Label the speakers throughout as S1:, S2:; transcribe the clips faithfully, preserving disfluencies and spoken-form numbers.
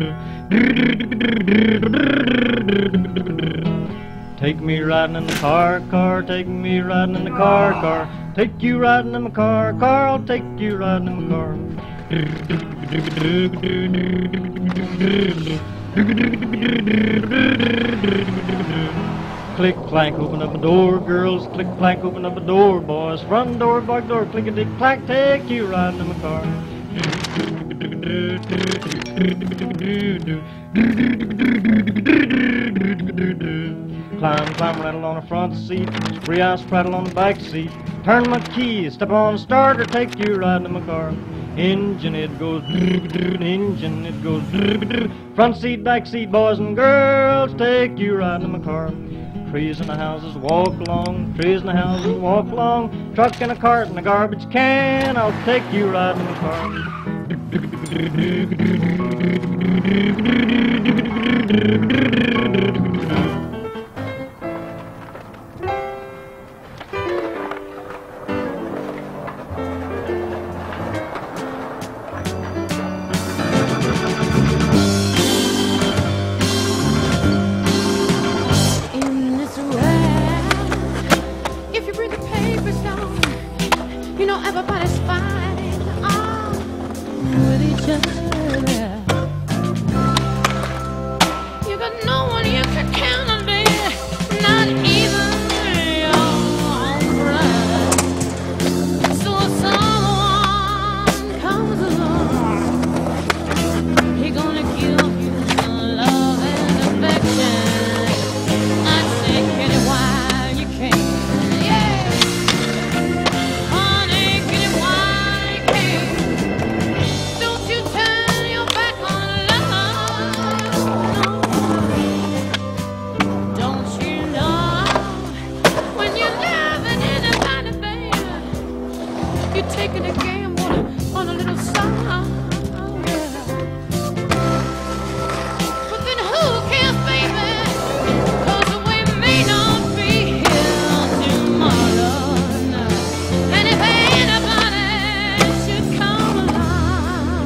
S1: Take me riding in the car, car, take me riding in the car, car. Take you riding in the car, car, I'll take you riding in the car. Click, clank, open up a door, girls. Click, clank, open up a door, boys. Front door, back door, click-a-dick, clack, take you riding in the car. Climb, climb, rattle on the front seat. Spree out, prattle on the back seat. Turn my key, step on the starter, take you riding in my car. Engine, it goes, engine, it goes. Front seat, back seat, boys and girls, take you riding in my car. Trees in the houses walk along, trees in the houses walk along. Truck and a cart and a garbage can, I'll take you riding in the car.
S2: You know everybody's fighting on with each other. You got no one you can count on, baby, not even your own brother. So if someone comes along, he gonna give you some love and affection. I'd say get it while you can. You're taking a gamble on a little song, yeah. But then who cares, baby? 'Cause we may not be here tomorrow night. And if anybody should come along,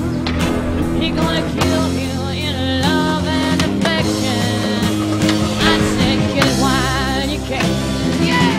S2: he gonna kill you in love and affection. I'd say get it while you can, yeah.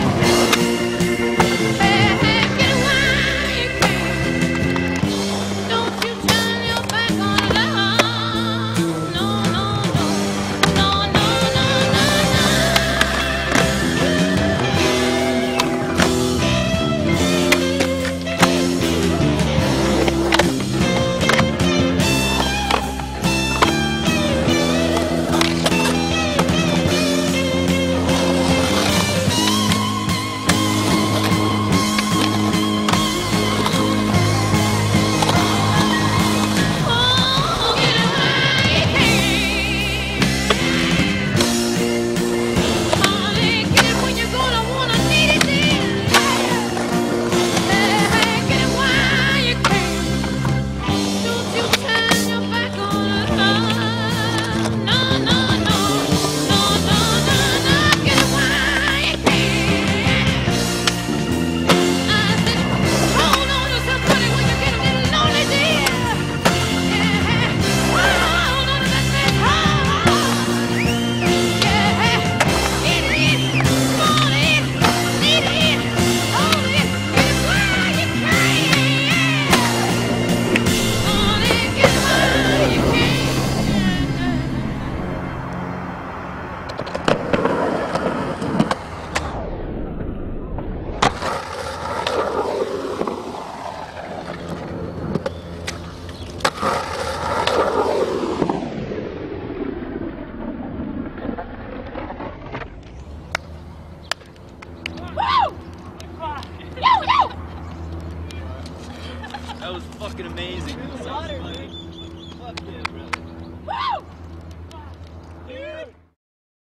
S3: That was fucking amazing.